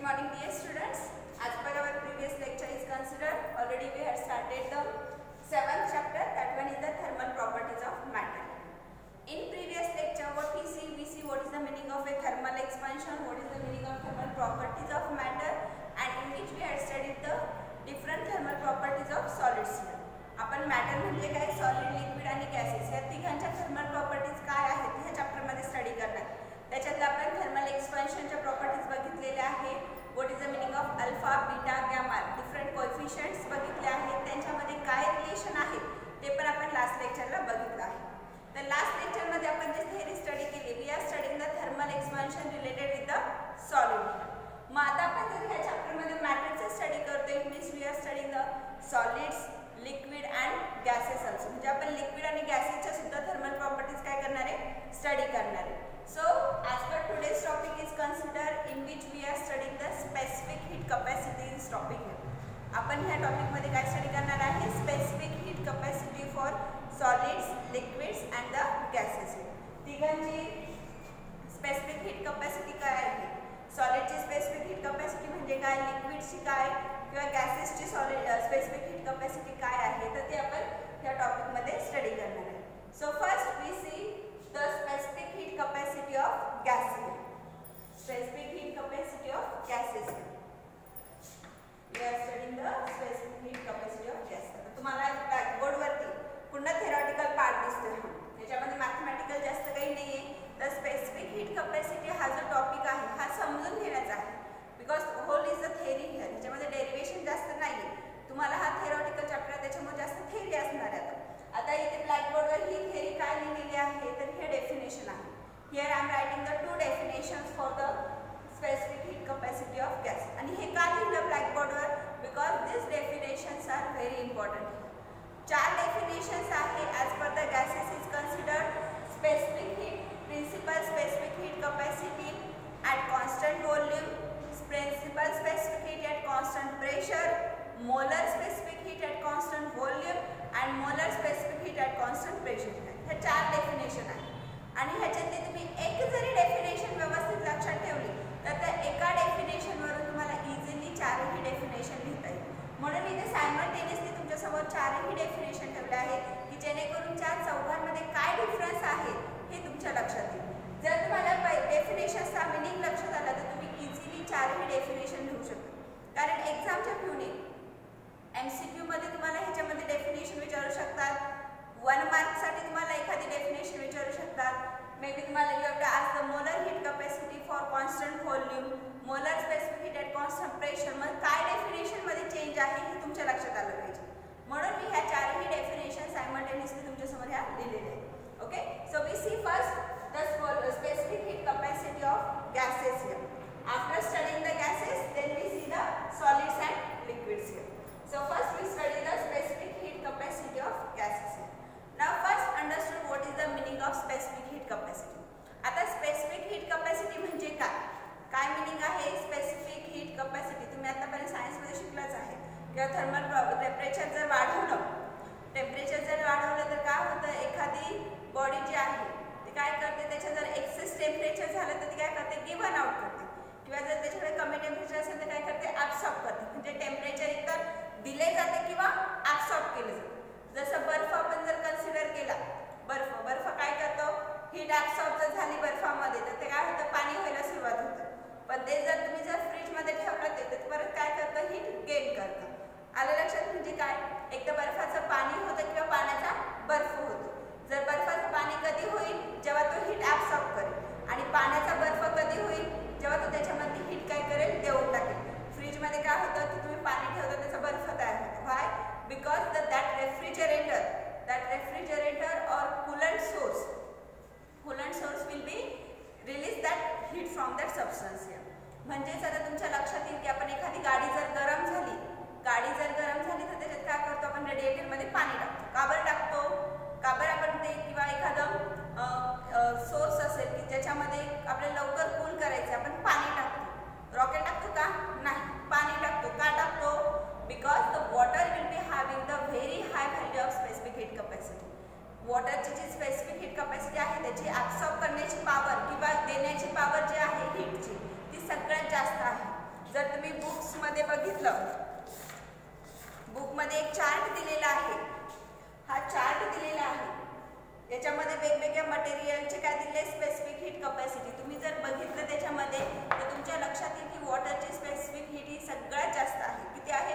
morning dear students. As per our previous lecture is considered, already we had started the 7th chapter, that one is the thermal properties of matter. In previous lecture what we see what is the meaning of a thermal expansion, what is the meaning of thermal properties of matter, and in which we had studied the different thermal properties of solids. आपण matter म्हणजे काय, solid, liquid आणि gases या तिघांच्या thermal properties काय आहेत ह्या chapter मध्ये स्टडी करणार. त्याच्यात आपण थर्मल एक्सपान्शनच्या प्रॉपर्टीज बघितलेल्या आहे. What is the meaning of alpha, beta, gamma, different coefficients बघितले आहेत. त्यांच्यामध्ये काय रिलेशन आहे ते पण आपण लास्ट लेक्चरला बघितलं आहे. तर लास्ट लेक्चर मध्ये आपण जे थेअरी स्टडी केली, we are studying the thermal expansion related with the solid. मग आता आपण जर ह्या चॅप्टर मध्ये मॅटरचे स्टडी करतोय, means we are studying the solids, liquid and gases also. म्हणजे आपण लिक्विड आणि गॅसेसच्या सुद्धा थर्मल प्रॉपर्टीज काय करणार आहे, स्टडी करणार आहे. So as per today's topic is considered in which we are studying the specific heat capacity in this topic here. आपण ह्या टॉपिक मध्ये काय स्टडी करणार आहे, specific heat capacity for solids, liquids and the gases. तिघांची specific heat capacity काय आहे, सॉलिडची specific heat capacity म्हणजे काय, लिक्विडची काय किंवा गॅसेसची स्पेसिफिक हीट कॅपॅसिटी काय आहे, तर ते आपण या टॉपिक मध्ये स्टडी करणार आहे. So first we see the specific heat capacity of gases. Specific heat capacity of gases. We are studying the specific heat capacity of gases. आता तुम्हाला ब्लॅकबोर्ड वरती पुन्हा थेरॉटिकल पार्ट दिसतोय. त्याच्यामध्ये मॅथमॅटिकल जास्त काही नाहीये. द स्पेसिफिक हीट कॅपॅसिटी हा जो टॉपिक आहे हा समजून घेण्याचा आहे. Because whole is the theory here. ह्याच्यामध्ये डेरिवेशन जास्त नाही. तुम्हाला हा थेरॉटिकल चॅप्टर आहे त्याच्यामुळे जास्त थेअरी असणार आहे. आता इथे ब्लॅकबोर्डवर ही थेअरी काय लिहिलेली आहे, तर हे डेफिनेशन आहे. Here I am writing the 2 definitions for the specific heat capacity of gas. आणि हे का लिहिलं ब्लॅकबोर्डवर, because this definitions are very important. 4 definitions आहे. As per the gases is considered specific heat, principal specific heat capacity at constant volume, principal specific heat at constant pressure, molar specific heat at constant volume and molar specific heat at constant pressure. हे 4 definition आहे. आणि ह्याच्यातली तुम्ही एक जरी definition व्यवस्थित लक्षात ठेवली तर त्या एका डेफिनेशन वरून तुम्हाला इझिली 4ही डेफिनेशन लिहिता येईल. म्हणून इथे सायमल्टेनियसली तुमच्या समोर 4ही डेफिनेशन ठेवले आहेत की जेणेकरून 4 चौघांमध्ये काय डिफरन्स आहे हे तुमच्या लक्षात येईल. जर तुम्हाला डेफिनेशनचा मिनिंग लक्षात आला तर तुम्ही इझिली 4ही डेफिनेशन लिहू शकता. कारण एक्झामच्या फ्यूने MCQ मध्ये तुम्हाला ह्याच्यामध्ये डेफिनेशन विचारू शकतात. 1 मार्कसाठी तुम्हाला एखादी डेफिनेशन विचारू शकतात. मे बी तुम्हाला you have to ask the molar heat capacity for constant volume, molar specific heat at constant pressure. मग काय डेफिनेशन मध्ये चेंज आहे हे तुमच्या लक्षात आलं पाहिजे. म्हणून मी ह्या 4ही डेफिनेशन सायमल्टेनियसली तुमच्यासमोर ह्या लिहिलेल्या आहेत. Okay, so we see first the specific heat capacity of gases here. After studying the gases, then we see the solids and liquids here. So first we study the specific heat capacity of gases here. Now first understood what is the meaning of specific heat capacity. आता specific heat capacity म्हणजे काय meaning आहे specific heat capacity. तुम्ही आतापर्यंत science मध्ये शिकलाच आहे. किंवा thermal temperature जर वाढवलं तर काय होतं, एखादी बॉडी जी आहे काय करते, त्याच्या जर एक्सेस टेम्परेचर झालं तर ती काय करते, गिव्हन आउट करते. किंवा जर त्याच्याकडे कमी टेम्परेचर असेल तर काय करते, ॲब्सॉर्ब करते. म्हणजे टेम्परेचर एकतर दिले जाते किंवा ॲब्सॉर्ब केले जाते. जसं बर्फ आपण जर कन्सिडर केला, बर्फ काय करतो, हीट ॲब्सॉर्ब जर झाली बर्फामध्ये तर ते काय होतं, पाणी व्हायला सुरुवात होतं. पण ते जर तुम्ही जर फ्रीजमध्ये ठेवलं ते परत काय करतं, हीट गेन करतं. आलं लक्षात. म्हणजे काय, एक तर बर्फाचं पाणी होतं किंवा पाण्याचा बर्फ होतो. जर बर्फाचं पाणी कधी होईल, जेव्हा तो हीट ॲब्सॉर्ब करेल. आणि पाण्याचा बर्फ कधी होईल, जेव्हा तो त्याच्यामध्ये हीट काय करेल, देऊन टाकेल. फ्रीजमध्ये काय होतं की तुम्ही पाणी ठेवता त्याचा बर्फ तयार होतो. व्हाय, बिकॉज दॅट रेफ्रिजरेटर और coolant source will be release that heat from that substance. म्हणजेच आता तुमच्या लक्षात येईल की आपण एखादी गाडी जर गरम झाली तर त्याच्यात काय करतो, आपण रेडिएटरमध्ये पाणी टाकतो. का बरं आपण ते, किंवा एखादं सोर्स असेल की ज्याच्यामध्ये आपल्याला लवकर कूल करायचं, आपण पाणी टाकतो. रॉकेट टाकतो का, नाही, पाणी टाकतो. का टाकतो, because the water will be having the very high value of specific heat capacity. वॉटरची जी स्पेसिफिक हीट कॅपॅसिटी आहे त्याची ॲब्सॉर्ब करण्याची पावर किंवा देण्याची पावर जी आहे हीटची ती सगळ्यात जास्त आहे. जर तुम्ही बुक्स मध्ये बघितलं, बुक मध्ये एक चार्ट दिलेला आहे, हा चार्ट दिलेला आहे, याच्यामध्ये वेगवेगळ्या मटेरियलचे काय दिले, स्पेसिफिक हीट कपॅसिटी. तुम्ही जर बघितलं त्याच्यामध्ये तर तुमच्या लक्षात येईल की वॉटरची स्पेसिफिक हीट ही सगळ्यात जास्त आहे. किती आहे,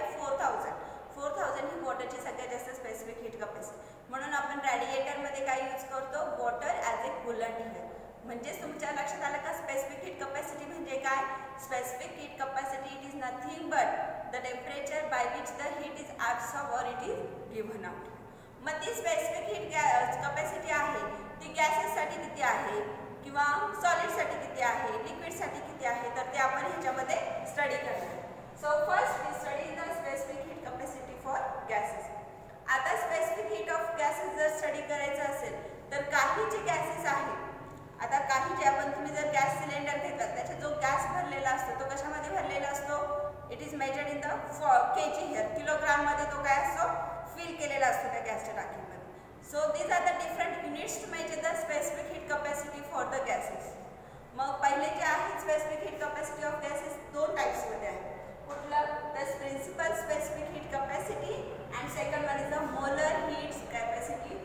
4000 ही वॉटरची सगळ्यात जास्त स्पेसिफिक हीट कपॅसिटी. म्हणून आपण रॅडिएटर मध्ये काय यूज करतो, water as a coolant here. म्हणजेच तुमच्या लक्षात आलं का स्पेसिफिक हीट कपॅसिटी म्हणजे काय. Specific heat capacity it is nothing but the temperature by which the heat is absorb और इट इज गिव्हन आउट. मग ती स्पेसिफिक हीट कपॅसिटी आहे ती गॅसेससाठी किती आहे किंवा सॉलिडसाठी किती आहे, लिक्विडसाठी किती आहे, तर ते आपण ह्याच्यामध्ये स्टडी करणार. So first we study the specific heat capacity for gases. आता स्पेसिफिक हीट ऑफ गॅसेस जर स्टडी करायचं असेल तर काही जे गॅसेस आहेत, आता काही जे आपण तुम्ही जर गॅस सिलेंडर घेतला त्याचा जो गॅस भरलेला असतो तो कशामध्ये भरलेला असतो, it is measured in the kg here, kilogram मध्ये तो काय असतो, फिल केलेला असतो त्या गॅसच्या टाकीमध्ये. So these are the different units to measure the specific heat capacity for the gases. मग पहिले जे आहे specific heat capacity of gases दोन टाइप्स मध्ये आहे. कुठलं, the principal specific heat capacity and second one is the molar heat capacity,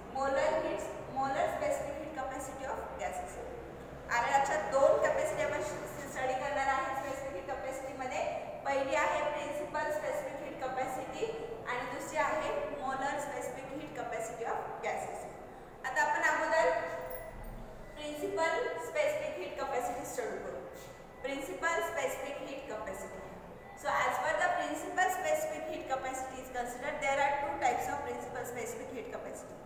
molar specific heat capacity of gases. आणि लक्षात दोन कॅपॅसिटी आपण स्टडी करणार आहे स्पेसिफिक हीट कपॅसिटी मध्ये. पहिली आहे प्रिन्सिपल स्पेसिफिक हीट कपॅसिटी आणि दुसरी आहे molar specific heat capacity of gases. आता आपण अगोदर principal specific heat capacity study करू. Principal specific heat capacity. So as per the principal specific heat capacity is considered, there are two types of principal specific heat capacity.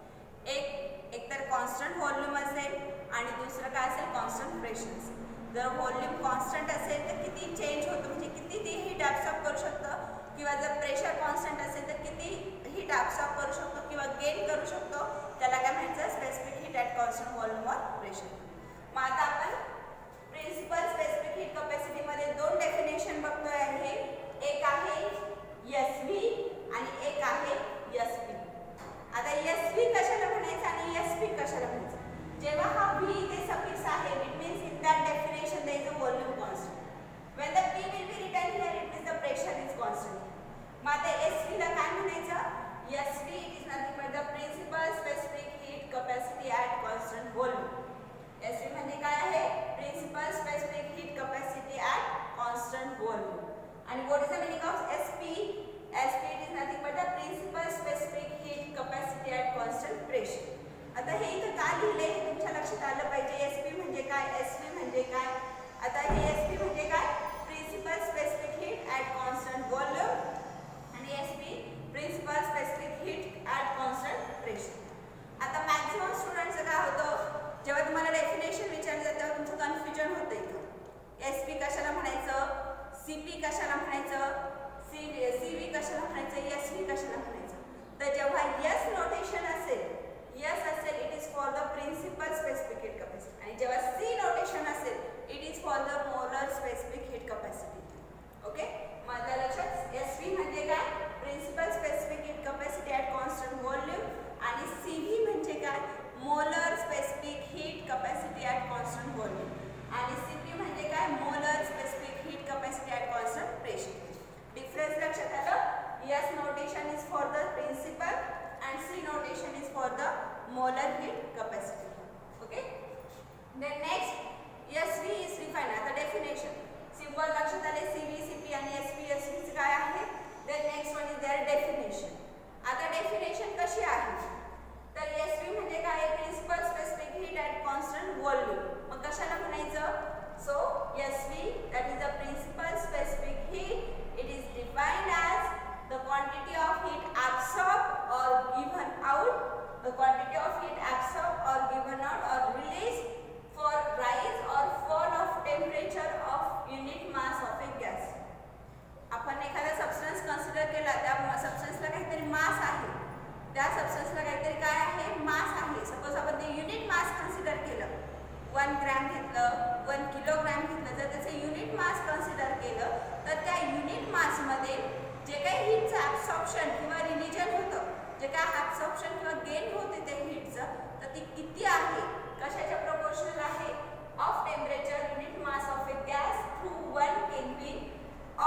एक तर constant volume असेल आणि दुसरं काय असेल, कॉन्स्टंट प्रेशर असेल. जर व्हॉल्यूम कॉन्स्टंट असेल तर किती चेंज होतं, म्हणजे किती ती हीट ॲब्सॉर्ब करू शकतं, किंवा जर प्रेशर कॉन्स्टंट असेल तर किती हीट ॲब्सॉर्ब करू शकतो किंवा गेन करू शकतो, त्याला काय म्हणायचं, specific heat at constant volume और प्रेशर. मग आता आपण प्रिन्सिपल स्पेसिफिक हीट कपॅसिटी मध्ये दोन डेफिनेशन बघतोय आहे. एक आहे SV आणि एक आहे SP. आता SV कशाला म्हणायचं आणि SP कशाला म्हणायचं. जेव्हा हा V इथे सफिक्स आहे, it means in that definition there is a volume constant. When the P will be written here it means the pressure is constant. मग आता SV ला काय म्हणायचं, SV it is nothing but the principal specific heat capacity at constant volume. SV म्हणजे काय आहे, principal specific heat capacity at constant volume. आणि what is the meaning of SP? SP it is nothing but the principal specific heat capacity at constant pressure. आता हे इथं काय लिहिले हे तुमच्या लक्षात आलं पाहिजे. SP म्हणजे काय, SV म्हणजे काय. आता हे SP म्हणजे काय, principal specific heat at constant volume आणि SP principal specific heat at constant pressure. आता मॅक्सिमम स्टुडंटचं काय होतं, जेव्हा तुम्हाला डेफिनेशन विचारलं जातं तेव्हा तुमचं कन्फ्युजन होतं. इथं SP कशाला म्हणायचं, CP कशाला म्हणायचं, CV कशाला म्हणायचं, SV कशाला म्हणायचं. तर जेव्हा S नोटेशन असेल, S असेल it is for the principal specific heat capacity, आणि जेव्हा C नोटेशन असेल it is for the molar specific heat capacity. Okay, माझ्या लक्षात SV म्हणजे काय, principal specific heat capacity at constant volume, आणि CV म्हणजे काय, molar specific heat capacity at constant volume, आणि CP म्हणजे काय, molar specific heat capacity at constant pressure. Difference लक्षात आलं. S notation is for the principal and C notation is for the molar heat capacity. Okay. Then next SV is defined. आता definition. Symbol लक्षात आले, CV, CP आणि SV. SV काय आहे. Then next one is their definition. आता definition कशी आहे. तर SV म्हणजे काय, principal specific heat at constant volume. मग कशाला म्हणायचं. So SV that is the principal specific heat. It is defined as the quantity of heat absorbed or given out, the quantity of heat absorbed or given out or released for rise or fall of temperature of unit mass of a gas. आपण एखादा substance consider केला, त्या सबस्टन्सला काहीतरी मास आहे, त्या सबस्टन्सला काहीतरी काय आहे, मास आहे. सपोज आपण ते युनिट मास कन्सिडर केलं, 1 ग्रॅम घेतलं, 1 किलोग्रॅम घेतलं, जर त्याचं युनिट मास कन्सिडर केलं तर त्या युनिट मासमध्ये जे काही हीटचं ॲब्सॉर्प्शन किंवा रिलीजन होतं, जे काय ॲब्सॉर्प्शन किंवा गेन होते त्या हीटचं, तर ती किती आहे, कशाच्या प्रोपोर्शनल आहे, of temperature unit mass of a gas through 1 kelvin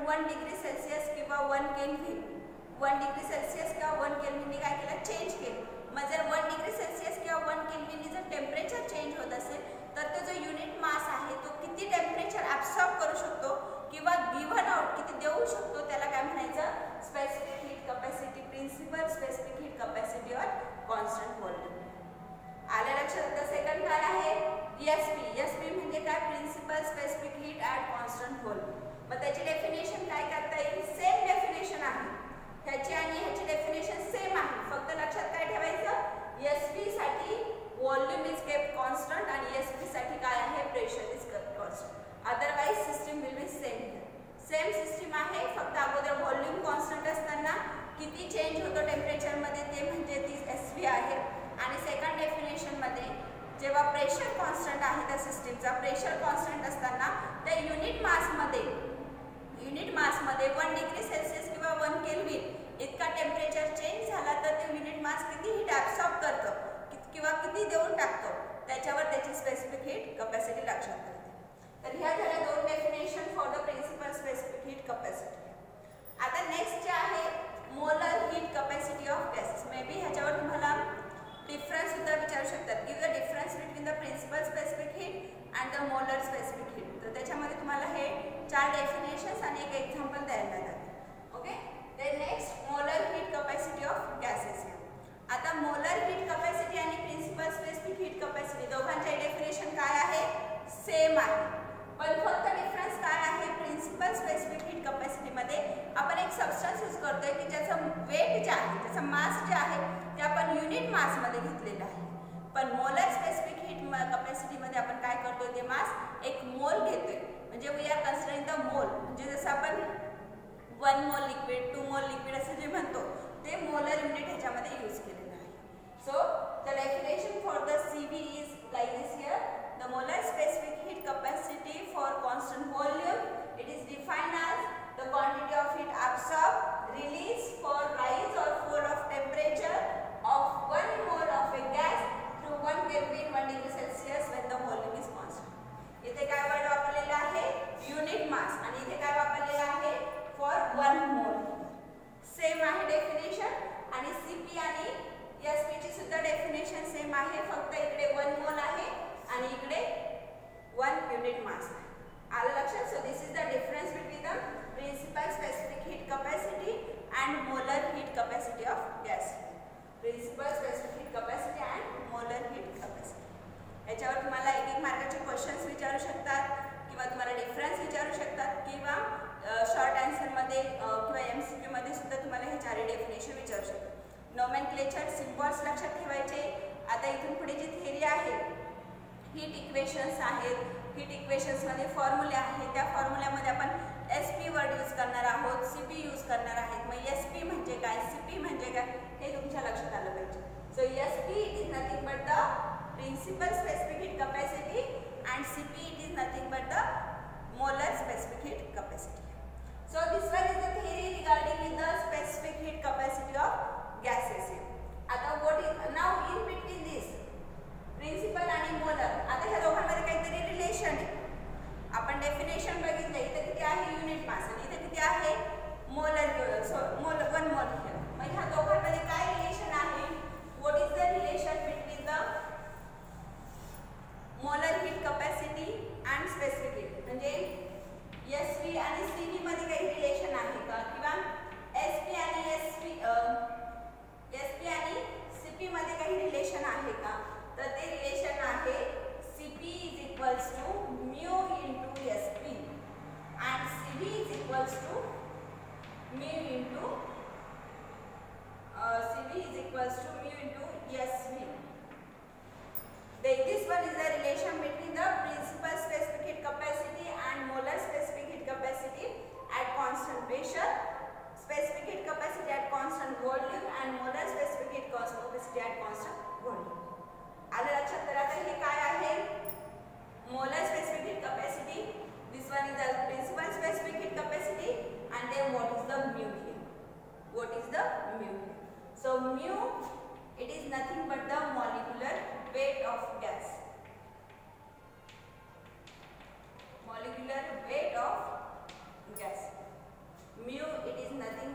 1 degree Celsius किंवा 1 केल्व्हिन 1 डिग्री सेल्सिअस किंवा 1 केल्व्हिनने काय केलं चेंज केलं. मग जर 1 डिग्री सेल्सिअस किंवा 1 केल्व्हिनने जर टेम्परेचर चेंज होत असेल तर तो जो युनिट मास आहे तो किती टेम्परेचर ॲब्सॉर्ब करू शकतो किंवा गिव्हन आउट किती देऊ शकतो त्याला काय म्हणायचं specific heat capacity principal specific heat capacity और कॉन्स्टंट व्हॉल्यूम. आलं लक्षात. तर सेकंड काय आहे एसपी. एसपी म्हणजे काय principal specific heat at constant volume. मग त्याची डेफिनेशन काय करता येईल सेम डेफिनेशन आहे ह्याची आणि ह्याची डेफिनेशन सेम आहे. फक्त लक्षात काय ठेवायचं एसपी साठी व्हॉल्यूम इज केप्ट कॉन्स्टंट आणि एसपी साठी काय आहे pressure is kept constant. Otherwise system will be same system आहे. फक्त अगोदर व्हॉल्यूम कॉन्स्टंट असताना किती चेंज होतो टेम्परेचरमध्ये ते म्हणजे ती एसपी आहे. आणि सेकंड डेफिनेशनमध्ये जेव्हा प्रेशर कॉन्स्टंट आहे त्या सिस्टीमचा प्रेशर कॉन्स्टंट असताना त्या युनिट मासमध्ये 1 डिग्री सेल्सिअस किंवा 1 केल्व्हिन इतका टेम्परेचर चेंज झाला तर ते युनिट मास किती हीट ॲब्सॉर्ब करतं किंवा किती देऊन टाकतो त्याच्यावर त्याची स्पेसिफिक हीट कॅपॅसिटी लक्षात येते. तर ह्या झाल्या दोन definition for the principal specific heat capacity. आता नेक्स्ट जे आहे molar heat capacity of gases. Maybe ह्याच्यावर तुम्हाला डिफरन्स सुद्धा विचारू शकतात. Give the difference between the principal specific heat and the molar specific heat. तर त्याच्यामध्ये तुम्हाला हे 4 डेफिनेशन्स आणि एक एक्झाम्पल द्यायला लागतात. Okay. Then next molar heat capacity of gases. आता मोलर हीट कॅपॅसिटी आणि प्रिन्सिपल स्पेसिफिक हीट कॅपॅसिटी दोघांचे डेफिनेशन काय आहे सेम आहे. पण फक्त डिफरन्स काय आहे प्रिन्सिपल स्पेसिफिक हीट कॅपॅसिटीमध्ये आपण एक सबस्टन्स यूज करतोय की ज्याचं वेट जे आहे त्याचं मास जे आहे ते आपण युनिट मासमध्ये घेतलेलं आहे. पण मोलर स्पेसिफिक हीट कॅपॅसिटीमध्ये आपण काय करतोय ते मास एक मोल घेतोय. म्हणजे we R considering the mole. म्हणजे जसं आपण 1 मोल लिक्विड 2 मोल लिक्विड असं जे म्हणतो ते मोलर युनिट ह्याच्यामध्ये यूज केलेलं आहे. So the definition for the CB is like this here. The molar specific heat capacity for constant volume. It is defined as the quantity of heat absorbed, released for rise or fall of temperature of 1 mole of a gas through 1 Kelvin 1 degree Celsius when the volume is constant. इथे काय word वापरलेला आहे unit मास आणि इथे काय वापरलेला आहे for 1 मोल. सेम आहे डेफिनेशन आणि सीपी आणि एसपी ची सुद्धा डेफिनेशन सेम आहे. फक्त इकडे 1 मोल आहे आणि इकडे 1 unit mass. आलं लक्षात. So this is the difference between the principal specific heat capacity and molar heat capacity of gas. Principal specific heat capacity and molar heat capacity. याच्यावर तुम्हाला एक मार्काचे क्वेश्चन्स विचारू शकतात किंवा तुम्हाला डिफरन्स विचारू शकतात किंवा शॉर्ट आन्सर मध्ये किंवा एमसीक्यू मध्ये सुद्धा तुम्हाला हे 4 डेफिनेशन विचारू शकतात. नोमेनक्लेचर सिम्बॉल्स लक्षात ठेवायचे. आता इथून पुढे जी थिअरी आहे हीट इक्वेशन्स आहेत. हीट इक्वेशन्समध्ये फॉर्म्युले आहेत. त्या फॉर्म्युल्यामध्ये आपण एसपी वर्ड यूज करणार आहोत सीपी यूज करणार आहेत. मग एसपी म्हणजे काय सीपी म्हणजे काय हे तुमच्या लक्षात आलं पाहिजे. So SP it is nothing but the principal specific heat capacity and CP it is nothing but the molar specific heat capacity. So this one is the theory regarding the specific heat capacity of gases. आता what is now in between this principal आणि molar. आता ह्या दोघांमध्ये काहीतरी relation आहे. आपण definition बघितलं इथे किती आहे युनिट मास आणि इथे किती आहे मोलर 1 मोल. मग ह्या दोघांमध्ये काय रिलेशन आहे what is the relation between the molar heat capacity and specific heat. म्हणजे एसपी आणि सीबी मध्ये काही रिलेशन आहे का किंवा एसपी आणि सीपी मध्ये काही रिलेशन आहे का. तर ते रिलेशन आहे CP is equals to mu into SP and CB is equals to mu into SV. This one is the relation between the principal specific heat capacity and molar specific heat capacity at constant pressure, specific heat capacity at constant volume and molar specific heat capacity at constant volume. आलं लक्षात. तर आता हे काय आहे molar specific heat capacity. This one is the principal specific heat capacity and then what is the mu here. What is the mu. So mu it is nothing but the molecular weight of gas. Molecular weight of gas.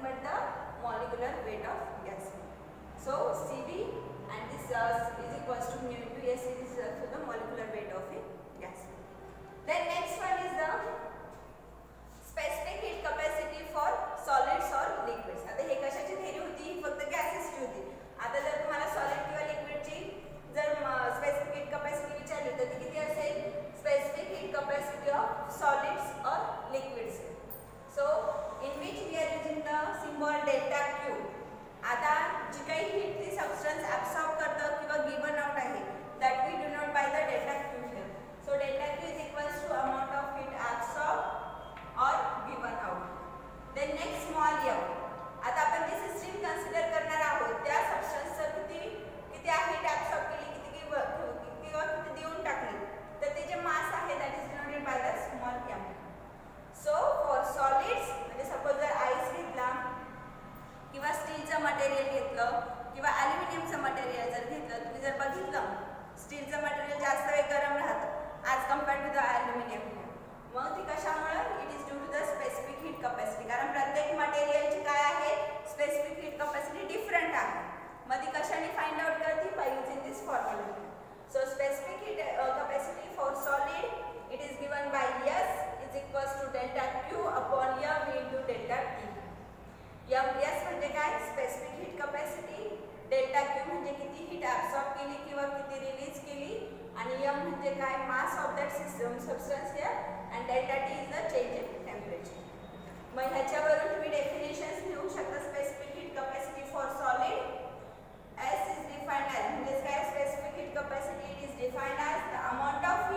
but the molecular weight of gas. So Cv and this is equals to mu into S is also the molecular weight of a gas. Then next one is the specific heat capacity for solids or liquids. आता हे कशाची theory होती? फक्त गॅसेसची होती. आता जर तुम्हाला solid किंवा लिक्विडची जर स्पेसिफिक हीट कॅपॅसिटी विचारली तर ती किती असेल? Specific heat capacity of solids और liquids. So in which we are using the symbol delta Q. आता जी काही हीट ती सबस्टन्स ॲब्सॉर्ब करतं किंवा गिवन आउट आहे that we do not by the delta Q here. So delta Q is equals to amount of heat absorb और given out. Then next small m. आता आपण जी सिस्टीम कन्सिडर करणार आहोत त्या सबस्टन्सचं किती आहे हीट ॲब्सॉर्ब केली किंवा किती देऊन टाकली तर ते जे मास आहे that is denoted by the small m. So for solids म्हणजे सपोज जर आईस घेतला किंवा स्टीलचं मटेरियल घेतलं किंवा ॲल्युमिनियमचं मटेरियल जर घेतलं, तुम्ही जर बघितलं स्टीलचं मटेरियल जास्त वेळ गरम राहतं as compared to the aluminium. मग ती कशामुळं? It is due to the specific heat capacity. कारण प्रत्येक मटेरियलची काय आहे? स्पेसिफिक हीट कॅपॅसिटी डिफरंट आहे. मग ती कशाने फाइंड आउट करते? By using this formula. So specific heat capacity for solid it is given by S is equals to delta Q upon M into delta T. S म्हणजे काय? Specific heat capacity. Delta Q म्हणजे किती heat absorb केली किंवा किती release केली आणि M म्हणजे काय? Mass of that system substance here and delta T is the change in temperature. मग ह्याच्यावरून तुम्ही डेफिनेशन्स लिहू शकता. Specific heat capacity for solid S is defined as म्हणजे काय? Specific heat capacity it is defined as the amount of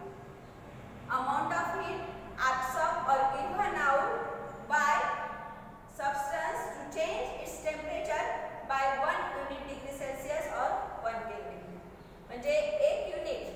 heat absorbed or given out by substance to change its temperature by 1 unit degree Celsius or 1 Kelvin. म्हणजे एक unit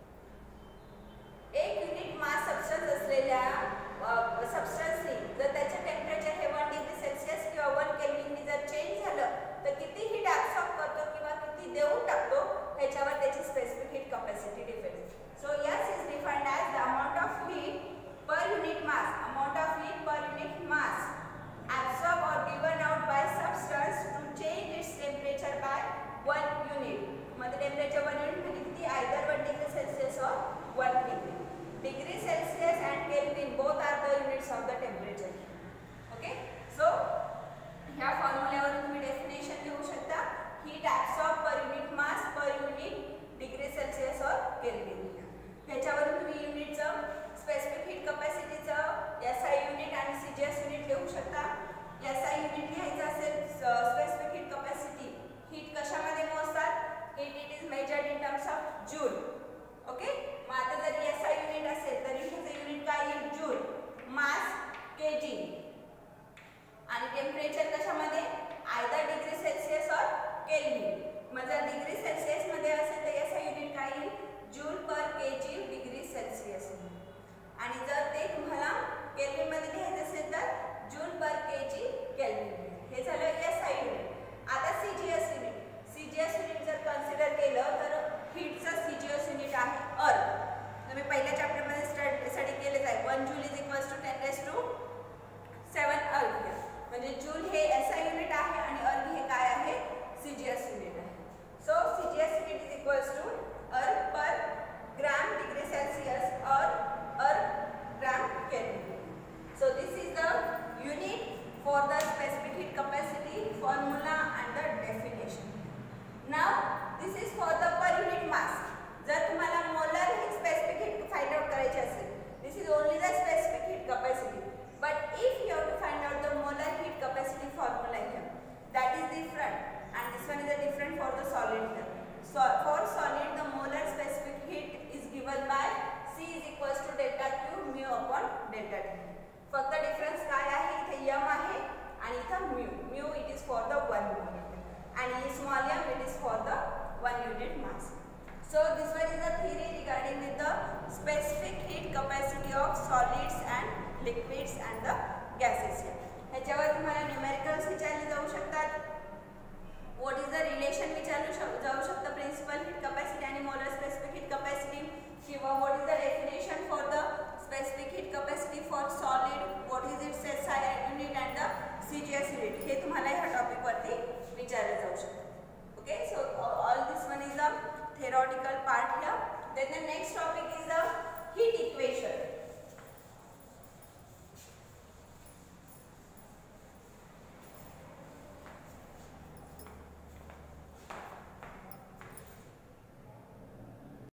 मास substance असलेल्या सबस्टन्सनी जर त्याचे temperature हे 1 degree Celsius किंवा 1 केल्विननी जर change झालं तर किती हीट ॲब्सॉर्ब करतो किंवा किती देऊन टाकतो ह्याच्यावर त्याची specific heat capacity depend. So S is defined as the amount of heat per unit mass. Amount of heat per unit mass absorb और given out by substance to change its temperature by 1 unit. मध्ये temperature 1 unit म्हणजे किती? Either 1 degree Celsius or 1 degree. Degree Celsius and Kelvin both are the units of the temperature. Okay, so ह्या फॉर्म्युल्यावरून तुम्ही definition लिहू शकता. Heat absorb per unit mass per unit degree Celsius or kelvin. ह्याच्यावरून तुम्ही युनिटचं specific heat कॅपॅसिटीचं SI unit आणि CGS unit लिहू शकता. SI युनिट लिहायचं असेल स्पेसिफिक हीट कॅपॅसिटी. हीट कशामध्ये मोजतात? It is measured in terms of joule. Okay, मग आता जर SI युनिट असेल तर ह्याचं युनिट काय येईल? जूल. मास kg आणि टेम्परेचर कशामध्ये? Either degree Celsius or kelvin. मग जर डिग्री सेल्सिअस मध्ये असेल तर SI युनिट काय येईल? Joule per kg degree Celsius. आणि जर ते तुम्हाला केल्विन मध्ये लिहायचं असेल तर जूल पर kg केल्विन. हे झालं SI युनिट. आता CGS युनिट. CGS युनिट जर कन्सिडर केलं तर हीटचं CGS युनिट आहे अर्थ. तुम्ही पहिल्या चॅप्टरमध्ये स्टडी केलेच आहे. 1 जूल इज इक्वल्स टू 10⁻⁷ अर्ग. म्हणजे जूल हे SI युनिट आहे आणि अर्ग हे काय आहे? CGS युनिट आहे. So CGS unit is equals to erg per gram degree Celsius or erg gram kelvin. So this is the unit for the specific heat capacity formula and the definition. Now this is for the per unit mass. जर तुम्हाला molar heat specific heat find out करायची असेल, this is only the specific heat capacity. But if you have to find out the molar heat capacity formula here, that is different and this one is different for the solid here. So for solid the molar specific heat is given by C is equals to delta Q mu upon delta T. फक्त difference काय आहे? इथे m आहे आणि इथे mu it is for the 1 unit and small m it is for the 1 unit mass. So this one is the theory regarding with the specific heat capacity of solids and liquids and the gases here. ह्याच्यावर तुम्हाला numericals विचारले जाऊ शकतात. What is the relation विचारलं जाऊ शकतं principal heat capacity आणि molar specific heat capacity, किंवा what is the definition for the